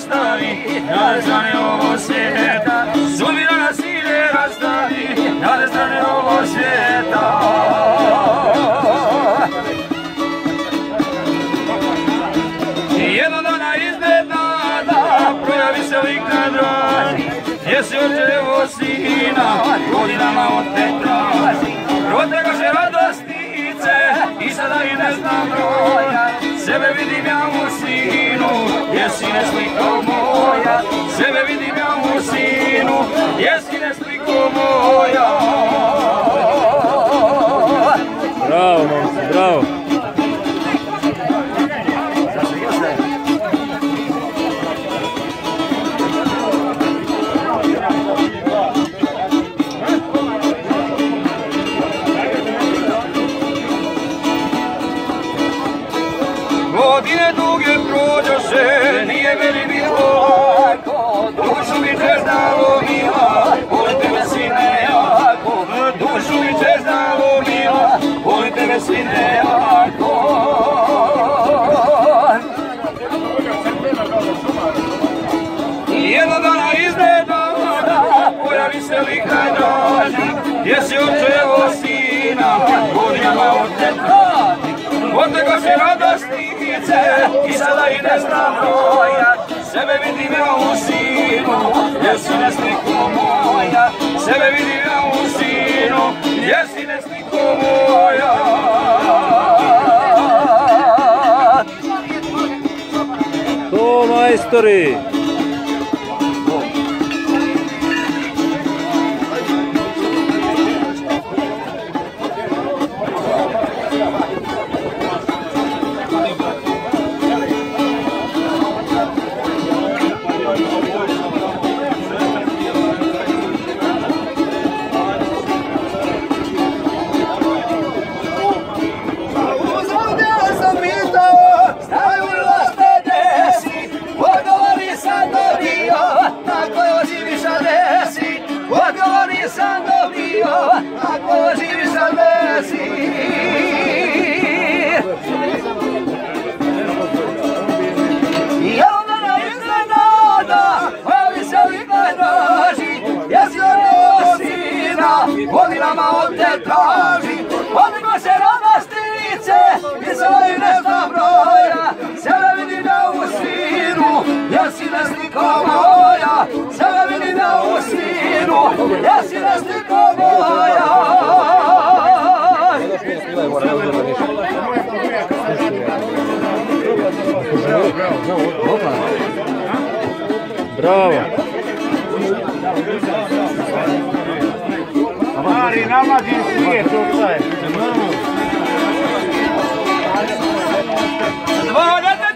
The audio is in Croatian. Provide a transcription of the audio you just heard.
rastavi, na dve strane ovog svijeta. Sudbina nas ide rastavi, na dve strane ovog svijeta. Jednog dana iznenada projavi se lik na draži, gdje si očevo sina, godinama od te traži. Protegaše radostice i sada i ne znam broja, sebe vidim ja u sinu, gdje si ne sliko moja. Sebe vidim ja u sinu, gdje si ne sliko moja. Bravo, momci, bravo. Godine duge prođoše, nije meni bilo lako, dušu mi čeznalo mila, volim tebe sine jako. Dušu mi čeznalo mila, volim tebe sine jako. Jednog dana iznenada pojavi se lik na draži, gdje si očevo sina, godinama od te traži. Otegaše radostice i sada i ne znam broja, sebe vidim ja u sinu, gdje si ne sliko moja. Sebe vidim ja u sinu, gdje si ne sliko moja. To majstori! Sam dobio, ako živiš sa desi. Jednog dana iznenada pojavi se lik na draži, jesi očevo sina, godinama od te traži. Otegaše radostice i sada i ne znam broja, sebe vidim ja u sinu, jesi ne sliko moja. Sebe vidim ja u sinu, jesi ne sliko moja. Bravo! Mari, namađi svijet, to je. Dva